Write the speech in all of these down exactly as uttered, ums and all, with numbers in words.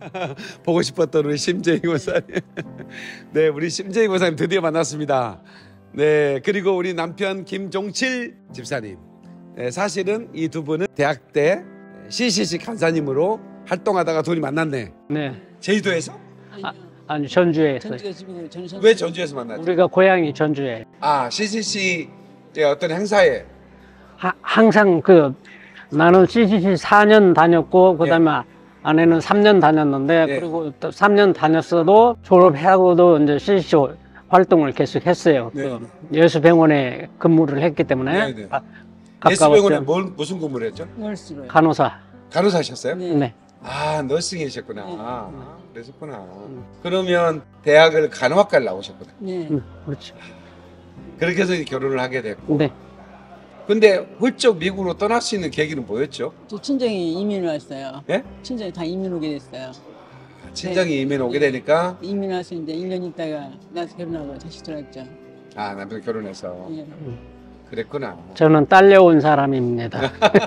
보고 싶었던 우리 심재희 권사님. 네, 우리 심재희 권사님 드디어 만났습니다. 네, 그리고 우리 남편 김종칠 집사님. 네, 사실은 이 두 분은 대학 때 씨씨씨 간사님으로 활동하다가 둘이 만났네. 네. 제주도에서? 아, 아니 전주에서. 왜 전주에서 만났죠? 우리가 고향이 전주에. 아, 씨씨씨 어떤 행사에? 하, 항상 그 나는 씨씨씨 사 년 다녔고 그다음에 예. 아내는 삼 년 다녔는데 예. 그리고 또 삼 년 다녔어도 졸업하고도 이제 씨씨씨 활동을 계속 했어요. 네. 그 예수병원에 근무를 했기 때문에. 네, 네. 아, 예수병원에 뭘, 무슨 근무를 했죠? 간호사. 간호사셨어요? 네. 네. 아, 너싱이셨구나. 네. 아, 그러셨구나. 음. 그러면 대학을 간호학과를 나오셨구나. 네. 음, 그렇죠. 그렇게 해서 결혼을 하게 됐고. 네. 근데 훌쩍 미국으로 떠날 수 있는 계기는 뭐였죠? 저 친정이 이민 왔어요. 예? 친정이 다 이민 오게 됐어요. 친정이 네. 이민 오게 네. 되니까? 이민 와서 이제 일 년 있다가 나서 결혼하고 다시 들어왔죠. 아, 남편 결혼해서? 예. 그랬구나. 저는 딸려온 사람입니다.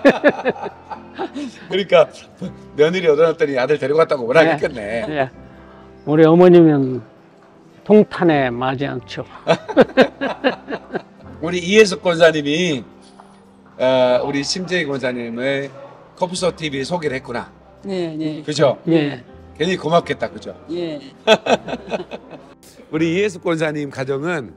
그러니까 며느리 얻어놨더니 아들 데리고 갔다고 뭐라 네. 했겠네. 네. 우리 어머님은 통탄에 맞지 않죠. 우리 이혜숙 권사님이 어, 우리 심재희 권사님의 커프소 티비 소개를 했구나. 네, 네. 그죠? 예. 괜히 고맙겠다, 그죠? 예. 우리 이혜숙 권사님 가정은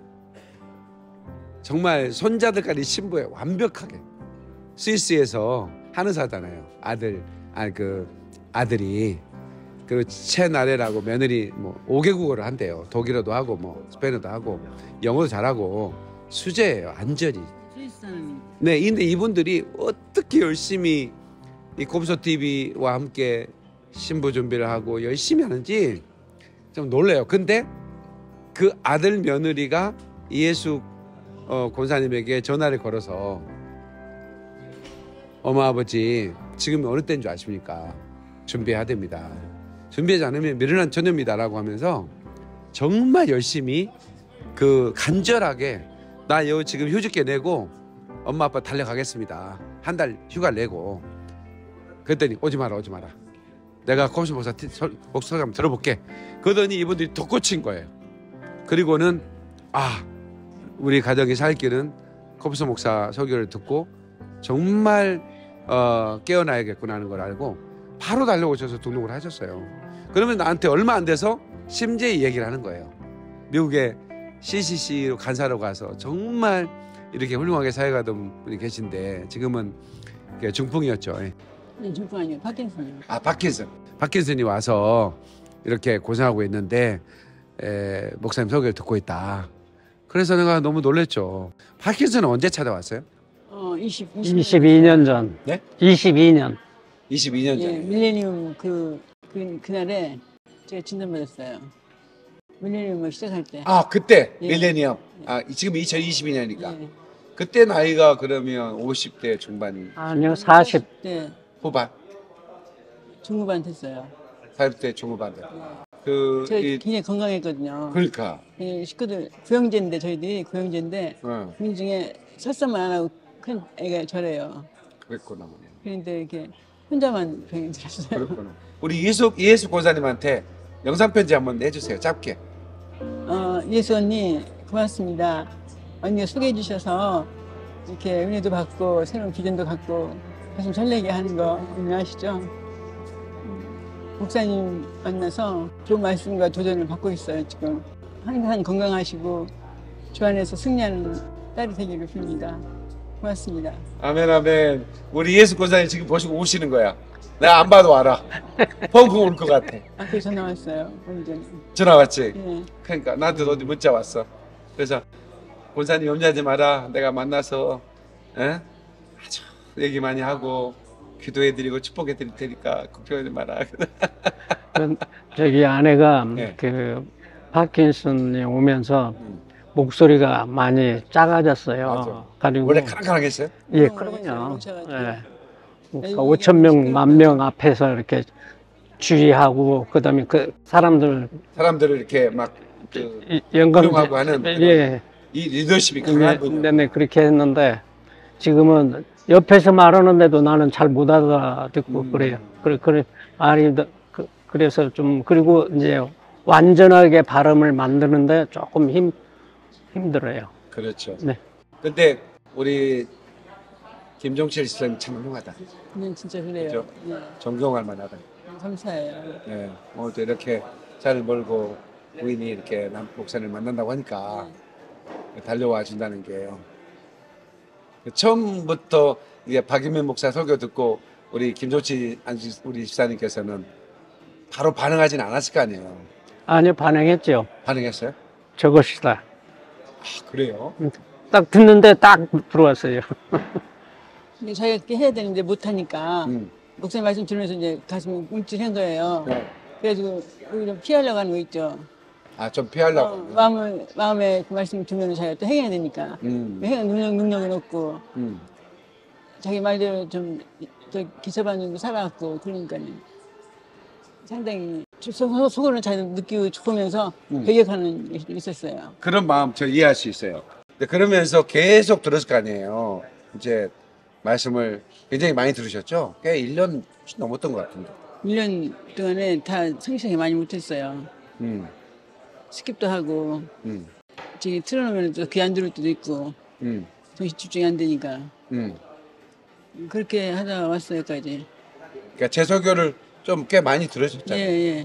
정말 손자들까지 신부에 완벽하게 스위스에서 한의사잖아요. 아들, 아니 그 아들이 그리고 채나래라고 며느리 뭐 오 개국어를 한대요. 독일어도 하고 뭐 스페인어도 하고 영어도 잘하고 수제예요, 완전히. 스위스 사람이. 네, 근데 이분들이 어떻게 열심히 이 곱소 티비와 함께 신부 준비를 하고 열심히 하는지 좀 놀래요. 근데 그 아들 며느리가 이혜숙 어, 권사님에게 전화를 걸어서 어머 아버지 지금 어느 때인 줄 아십니까? 준비해야 됩니다. 준비하지 않으면 미련한 처녀입니다라고 하면서 정말 열심히 그 간절하게 나 여기 지금 휴직계 내고 엄마 아빠 달려가겠습니다. 한 달 휴가를 내고 그랬더니 오지 마라 오지 마라. 내가 곱소 목사 목소리 한번 들어볼게. 그러더니 이분들이 더 꽂힌 거예요. 그리고는 아 우리 가정이 살 길은 곱소 목사 설교를 듣고 정말 어, 깨어나야겠구나 하는 걸 알고 바로 달려오셔서 등록을 하셨어요. 그러면 나한테 얼마 안 돼서 심재희 얘기를 하는 거예요. 미국에 씨씨씨로 간사로 가서 정말 이렇게 훌륭하게 사역하던 분이 계신데 지금은 중풍이었죠. 네, 중풍 아니에요. 파킨슨이요. 아, 파킨슨. 파킨슨이 와서 이렇게 고생하고 있는데 에, 목사님 설교를 듣고 있다. 그래서 내가 너무 놀랬죠. 파킨슨은 언제 찾아왔어요? 어, 이십, 이십이 년 전. 네? 이십이 년. 이십이 년 전. 예, 밀레니엄 그, 그 그날에 제가 진단받았어요. 밀레니엄을 시작할 때. 아, 그때 예. 밀레니엄. 아, 지금 이천이십이 년이니까. 예. 그때 나이가 그러면 오십 대 중반. 아니요, 사십 대 후반. 중후반 됐어요. 사십 대 중후반. 네. 그 제가 이, 굉장히 건강했거든요. 그러니까. 예, 식구들 구형제인데 저희들이 구형제인데 어. 그 중에 설사만 안 하고 큰 애가 저래요. 그랬구나. 그런데 이렇게 혼자만 병이 들었어요. 그랬구나. 우리 이혜숙 이혜숙 권사님한테 영상 편지 한번 해주세요. 짧게. 어, 예수 언니 고맙습니다. 언니가 소개해 주셔서 이렇게 은혜도 받고 새로운 비전도 갖고 가슴 설레게 하는 거 유명하시죠? 목사님 만나서 좋은 말씀과 도전을 받고 있어요. 지금 항상 건강하시고 주 안에서 승리하는 딸이 되기를 빕니다. 고맙습니다. 아멘 아멘. 우리 이혜숙 권사님 지금 보시고 우시는 거야. 내가 안 봐도 알아. 펑펑 울 것 같아. 앞에 전화 왔어요. 오늘 전화 왔지? 예. 그러니까 나한테도 어디 문자 왔어. 그래서 권사님 염려하지 마라. 내가 만나서 에? 아주 얘기 많이 하고 기도해드리고 축복해드릴 테니까 걱정하지 마라. 저기 아내가 네. 그 파킨슨이 오면서 음. 목소리가 많이 작아졌어요. 맞아. 가지고 원래 카랑카랑했어요? 예, 어, 그럼요. 뭉쳐가지고. 예. 아이고, 오천 명, 이게 만 명 앞에서 이렇게 주의하고 그다음에 그 사람들 사람들을 이렇게 막 그 이- 영광 훌륭하고 하는 그런 예, 이 리더십이 네, 강한 분이요. 네, 네, 그렇게 했는데 지금은 옆에서 말하는데도 나는 잘 못 알아듣고 음. 그래요. 그래, 그래 말이 더- 그, 그래서 좀 그리고 이제 완전하게 발음을 만드는데 조금 힘 힘들어요. 그렇죠. 네. 근데 우리 김종철 시장님 참 훌륭하다. 네, 진짜 그래요. 그죠? 네, 존경할 만하다. 감사해요. 예, 오늘도 이렇게 차를 몰고 부인이 이렇게 남 목사를 만난다고 하니까 달려와 준다는 게요. 처음부터 이게 박인면 목사 설교 듣고 우리 김조치 우리 집사님께서는 바로 반응하진 않았을 거 아니에요. 아니요, 반응했죠. 반응했어요? 저것이다. 아, 그래요? 딱 듣는데 딱 들어왔어요. 근데 자기가 그렇게 해야 되는데 못하니까 음. 목사님 말씀 들으면서 이제 가슴이 움찔한 거예요. 네. 그래가지고 오히려 피하려고 하는 거 있죠. 아, 좀 피하려고. 어, 마음을, 마음에 그 말씀 들으면 자기가 또 행해야 되니까. 음. 행한 능력, 능력은 없고, 음. 자기 말대로 좀, 저 기초반응도 살아왔고, 그러니까요. 상당히, 속- 속으로는 잘 느끼고 좋으면서 음. 배격하는 게 있었어요. 그런 마음 저 이해할 수 있어요. 근데 그러면서 계속 들었을 거 아니에요. 이제 말씀을 굉장히 많이 들으셨죠? 꽤 일 년 넘었던 것 같은데. 일 년 동안에 다 성실하게 많이 못했어요. 음. 스킵도 하고, 음. 저기 틀어놓으면 또 귀 안 들을 때도 있고, 음. 정신 집중이 안 되니까. 음. 그렇게 하다 왔어요, 여기까지. 그러니까 제 설교를 좀 꽤 많이 예, 들으셨잖아요. 예.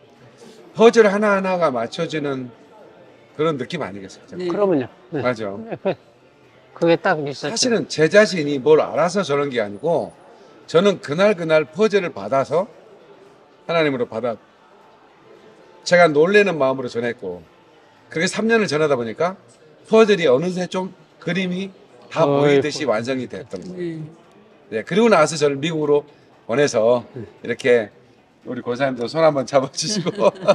퍼즐 하나하나가 맞춰지는 그런 느낌 아니겠어요? 네. 그러면요. 네. 맞아. 그게 딱 있었죠. 사실은 제 자신이 뭘 알아서 저런 게 아니고 저는 그날 그날 퍼즐을 받아서 하나님으로 받아 제가 놀래는 마음으로 전했고 그렇게 삼 년을 전하다 보니까 퍼즐이 어느새 좀 그림이 다 어이, 보이듯이 완성이 됐던 거예요. 네. 네, 그리고 나서 저를 미국으로 보내서 이렇게 우리 고사님도 손 한번 잡아주시고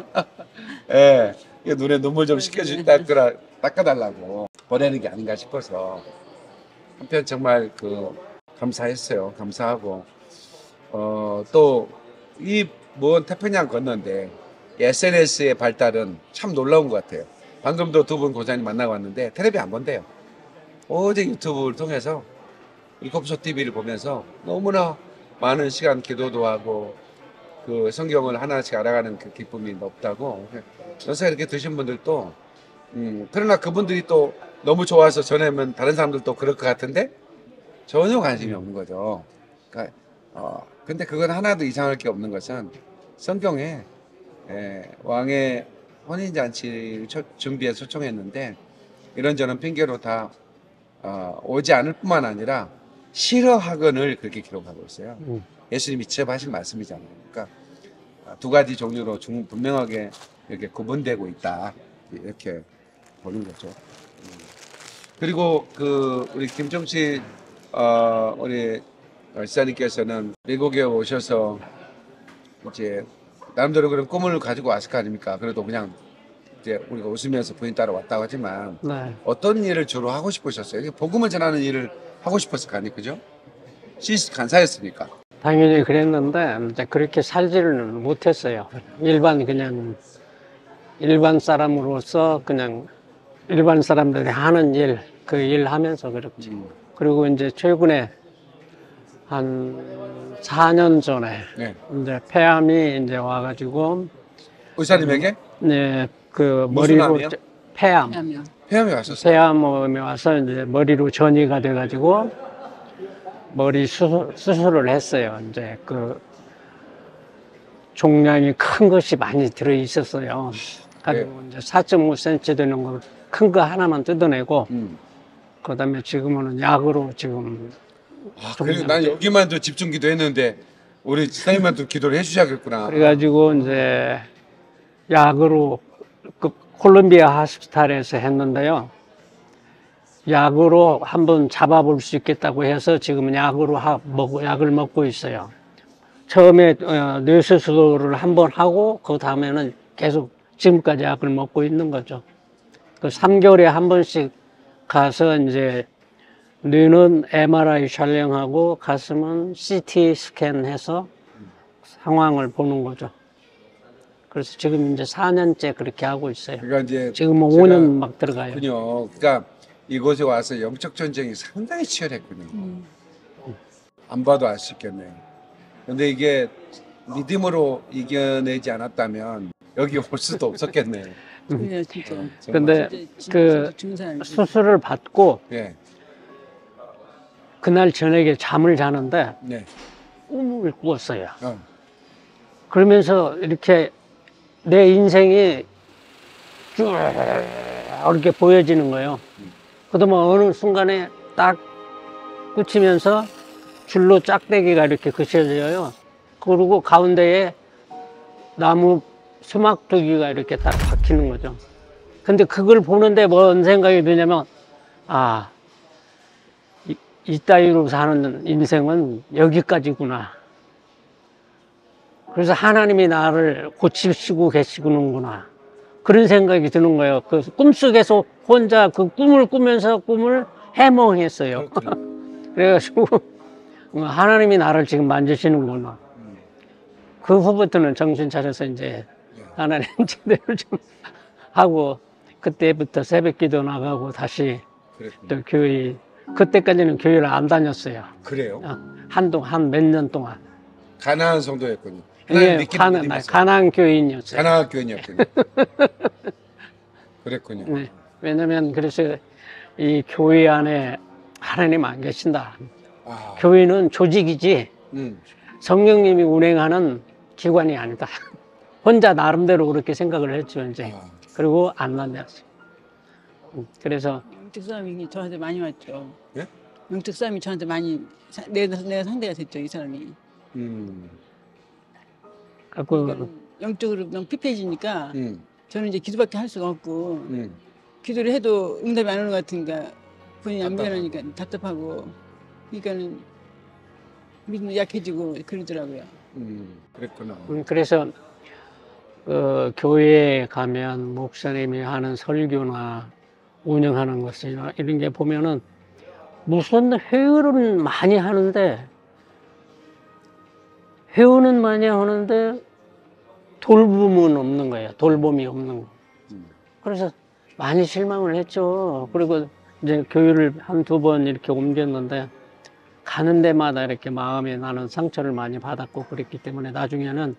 예, 이 눈에 눈물 좀 씻겨주 닦으라 닦아달라고 보내는 게 아닌가 싶어서 한편 정말 그 감사했어요. 감사하고 어, 또 이 먼 태평양 건너는데 에스엔에스의 발달은 참 놀라운 것 같아요. 방금도 두 분 고사님 만나고 왔는데 텔레비 안 본대요. 오직 유튜브를 통해서 일곱소 티비를 보면서 너무나 많은 시간 기도도 하고 그 성경을 하나씩 알아가는 그 기쁨이 높다고. 연세가 이렇게 드신 분들도 음, 그러나 그분들이 또 너무 좋아서 전하면 다른 사람들도 그럴 것 같은데 전혀 관심이 없는 거죠. 그러니까 어, 근데 그건 하나도 이상할 게 없는 것은 성경에 에, 왕의 혼인잔치를 초, 준비해서 초청했는데 이런저런 핑계로 다 어, 오지 않을 뿐만 아니라 싫어하건을 그렇게 기록하고 있어요. 음. 예수님이 직접 하신 말씀이잖아요. 그러니까 두 가지 종류로 중, 분명하게 이렇게 구분되고 있다. 이렇게 보는 거죠. 음. 그리고 그 우리 김종치 어, 우리 지사님께서는 미국에 오셔서 이제 나름대로 그런 꿈을 가지고 왔을 거 아닙니까? 그래도 그냥 이제 우리가 웃으면서 부인 따라 왔다고 하지만 네. 어떤 일을 주로 하고 싶으셨어요? 복음을 전하는 일을 하고 싶었을 거 아니에요, 그죠? 시스 간사였으니까. 당연히 그랬는데 이제 그렇게 살지를 못했어요. 일반 그냥 일반 사람으로서 그냥 일반 사람들이 하는 일, 그 일 하면서 그렇지. 음. 그리고 이제 최근에 한 사 년 전에 네. 이제 폐암이 이제 와가지고 의사님에게 네, 그 무슨 머리로 암이요? 폐암, 하면 폐암이 왔었어요. 폐암이 와서 이제 머리로 전이가 돼가지고 머리 수술, 수술을 했어요. 이제 그 종양이 큰 것이 많이 들어 있었어요. 그리고 이제 사 점 오 센티미터 되는 거 큰 거 하나만 뜯어내고 음. 그다음에 지금은 약으로 지금 아, 그리고 난 여기만도 집중 기도했는데 우리 지사님만도 기도를 해주셔야겠구나. 그래가지고 이제 약으로 그 콜롬비아 하스피탈에서 했는데요. 약으로 한번 잡아볼 수 있겠다고 해서 지금은 약으로 하, 먹, 약을 먹고 있어요. 처음에 어, 뇌수술을 한번 하고 그 다음에는 계속 지금까지 약을 먹고 있는 거죠. 그 삼 개월에 한 번씩 가서 이제 뇌는 엠알아이 촬영하고 가슴은 씨티 스캔해서 상황을 보는 거죠. 그래서 지금 이제 사 년째 그렇게 하고 있어요. 그러니까 이제 지금 은 제가 오 년 막 들어가요. 그렇군요. 그러니까 이곳에 와서 영적 전쟁이 상당히 치열했군요. 음. 안 봐도 알 수 있겠네요. 근데 이게 믿음으로 이겨내지 않았다면 여기 올 수도 없었겠네요. 그래요, 진짜. 정말. 근데 진짜 그 중산. 수술을 받고 네, 그날 저녁에 잠을 자는데 네, 꿈을 꾸었어요. 어, 그러면서 이렇게 내 인생이 쭉 이렇게 보여지는 거예요. 그러면 어느 순간에 딱 끝이면서 줄로 짝대기가 이렇게 그쳐져요. 그리고 가운데에 나무 수막 두 개가 이렇게 딱 박히는 거죠. 근데 그걸 보는데 뭔 생각이 드냐면, 아, 이, 이따위로 사는 인생은 여기까지구나. 그래서 하나님이 나를 고치시고 계시구나. 그런 생각이 드는 거예요. 그 꿈속에서 혼자 그 꿈을 꾸면서 꿈을 해몽했어요. 그래가지고 하나님이 나를 지금 만지시는구나. 그 후부터는 정신 차려서 이제 하나님 제대로 좀 하고 그때부터 새벽 기도 나가고 다시 그랬군요. 또 교회, 그때까지는 교회를 안 다녔어요. 그래요? 한동 한 몇 년 동안. 가나안 성도였군요. 하나님 예, 믿기는 가난, 믿음이었어요. 가난 교인이었어요. 가나안 교인이었군요. 그랬군요. 네. 왜냐면 그래서 이 교회 안에 하나님 안 계신다. 아, 교회는 조직이지 음, 성령님이 운행하는 기관이 아니다. 혼자 나름대로 그렇게 생각을 했죠, 이제. 아, 그리고 안 만났어요. 음, 그래서 영적 싸움이 저한테 많이 왔죠. 예? 영적 싸움이 저한테 많이 사- 내, 내가 상대가 됐죠, 이 사람이. 음, 갖고 그러니까 영적으로 너무 피폐해지니까 음, 저는 이제 기도밖에 할 수가 없고 음. 기도를 해도 응답이 안 오는 것 같으니까 본인이 안 답답하고. 변하니까 답답하고 그러니까는 믿음도 약해지고 그러더라고요. 음, 그랬구나. 음, 그래서 그 교회에 가면 목사님이 하는 설교나 운영하는 것이나 이런 게 보면은 무슨 회의는 많이 하는데 회의는 많이 하는데 돌봄은 없는 거예요. 돌봄이 없는 거. 음. 그래서 많이 실망을 했죠. 그리고 이제 교회를 한두 번 이렇게 옮겼는데 가는 데마다 이렇게 마음에 나는 상처를 많이 받았고 그랬기 때문에 나중에는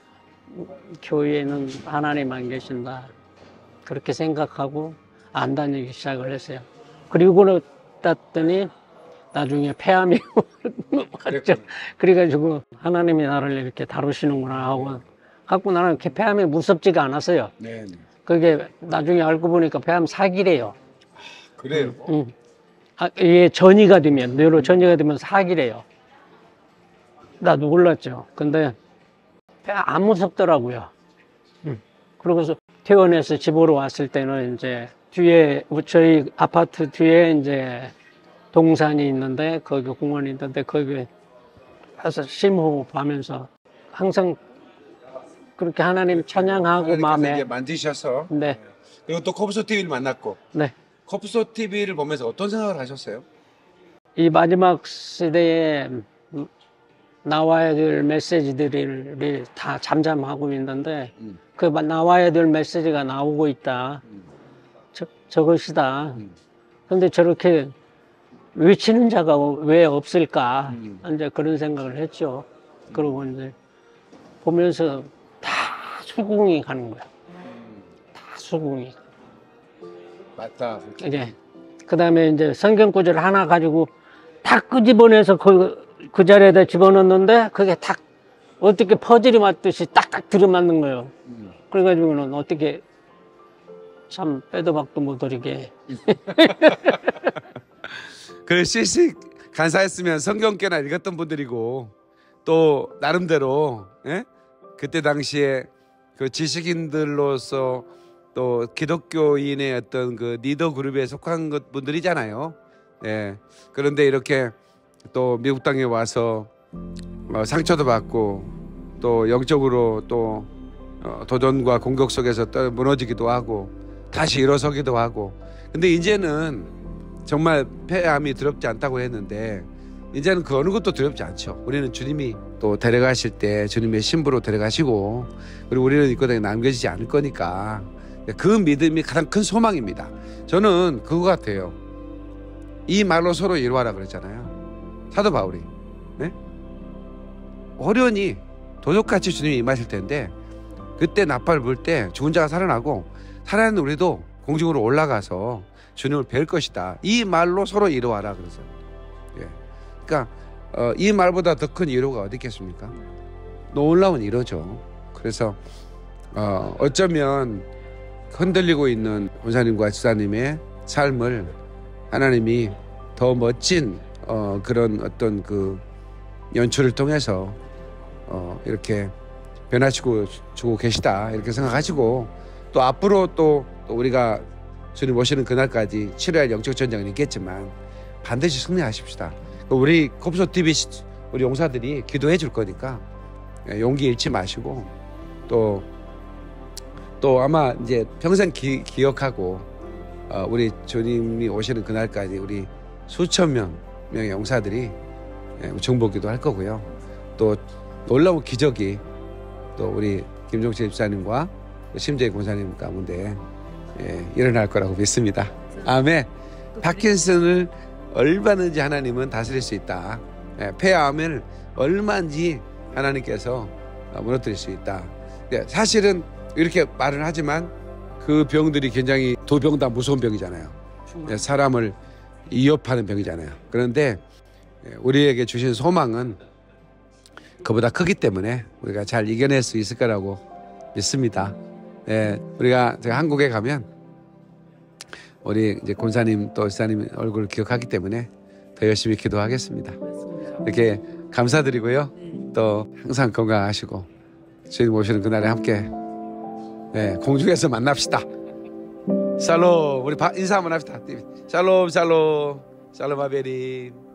교회에는 하나님 안 계신다. 그렇게 생각하고 안 다니기 시작을 했어요. 그리고는 땄더니 나중에 폐암이 왔죠. 그래가지고 하나님이 나를 이렇게 다루시는구나 하고 갖고 나는 이렇게 폐암이 무섭지가 않았어요. 네, 네. 그게 나중에 알고 보니까 폐암 사기래요. 그래요. 응. 아, 이게 전이가 되면, 뇌로 전이가 되면 사기래요. 나도 몰랐죠. 근데 안 무섭더라고요. 응. 그러고서 퇴원해서 집으로 왔을 때는 이제 뒤에, 저희 아파트 뒤에 이제 동산이 있는데, 거기 공원이 있는데, 거기 가서 심호흡하면서 항상 그렇게 하나님 찬양하고 하나님께서 마음에. 이제 만드셔서 네. 그리고 또 커프소 티비를 만났고 네. 커프소 티비를 보면서 어떤 생각을 하셨어요? 이 마지막 시대에 나와야 될 메시지들이 다 잠잠하고 있는데 음. 그 나와야 될 메시지가 나오고 있다. 음. 저, 저것이다. 음. 그런데 저렇게 외치는 자가 왜 없을까? 음. 이제 그런 생각을 했죠. 그러고 이제 보면서 다 수긍이 가는 거야. 다 수긍이. 맞다. 이제 그 다음에 이제 성경 구절 하나 가지고 다 끄집어내서 그, 그 자리에다 집어넣는데 그게 딱 어떻게 퍼즐이 맞듯이 딱딱 들어맞는 거예요. 음. 그래가지고는 어떻게 참 빼도 박도 못하게. 그 씨씨 간사했으면 성경께나 읽었던 분들이고 또 나름대로 예? 그때 당시에 그 지식인들로서 또 기독교인의 어떤 그 리더 그룹에 속한 것 분들이잖아요. 예. 그런데 이렇게 또 미국 땅에 와서 어, 상처도 받고 또 영적으로 또 어, 도전과 공격 속에서 또 무너지기도 하고 다시 일어서기도 하고. 근데 이제는 정말 폐암이 두렵지 않다고 했는데 이제는 그 어느 것도 두렵지 않죠. 우리는 주님이 또 데려가실 때 주님의 신부로 데려가시고 그리고 우리는 이 땅에 남겨지지 않을 거니까 그 믿음이 가장 큰 소망입니다. 저는 그거 같아요. 이 말로 서로 이루어라 그랬잖아요. 사도 바울이. 네? 어련히 도둑같이 주님이 임하실 텐데 그때 나팔을 불 때 죽은 자가 살아나고 살아있는 우리도 공중으로 올라가서 주님을 뵐 것이다. 이 말로 서로 이루어라 그래서. 예. 그러니까 어, 이 말보다 더 큰 위로가 어디 있겠습니까? 놀라운 위로죠. 그래서 어, 어쩌면 흔들리고 있는 권사님과 지사님의 삶을 하나님이 더 멋진 어, 그런 어떤 그 연출을 통해서 어, 이렇게 변화시키고 주고 계시다 이렇게 생각하시고 또 앞으로 또, 또 우리가 주님 오시는 그날까지 치러야 할 영적 전쟁은 있겠지만 반드시 승리하십시다. 우리 콥소 티비 우리 용사들이 기도해 줄 거니까 용기 잃지 마시고 또, 또 아마 이제 평생 기, 기억하고 어, 우리 주님이 오시는 그날까지 우리 수천 명, 명의 용사들이 정복기도 할 거고요. 또 놀라운 기적이 또 우리 김종철 집사님과 심재희 권사님 가운데 예, 일어날 거라고 믿습니다. 아멘. 파킨슨을 얼마든지 하나님은 다스릴 수 있다. 예, 폐암을 얼마든지 하나님께서 무너뜨릴 수 있다. 예, 사실은 이렇게 말을 하지만 그 병들이 굉장히 두 병 다 무서운 병이잖아요. 예, 사람을 위협하는 병이잖아요. 그런데 우리에게 주신 소망은 그보다 크기 때문에 우리가 잘 이겨낼 수 있을 거라고 믿습니다. 예, 우리가 제가 한국에 가면 우리 이제 권사님 또 지사님 얼굴을 기억하기 때문에 더 열심히 기도하겠습니다. 이렇게 감사드리고요. 또 항상 건강하시고 주님 오시는 그날에 함께 네, 공중에서 만납시다. 샬롬. 우리 인사 한번 합시다. 샬롬 샬롬 샬롬 아베림.